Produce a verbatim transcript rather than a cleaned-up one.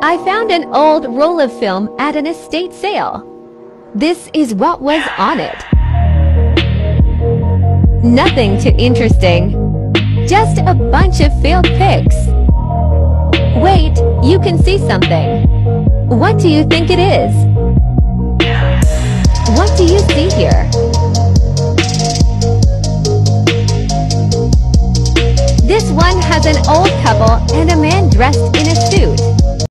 I found an old roll of film at an estate sale. This is what was on it. Nothing too interesting. Just a bunch of failed pics. Wait, you can see something. What do you think it is? What do you see here? This one has an old couple and a man dressed in a suit.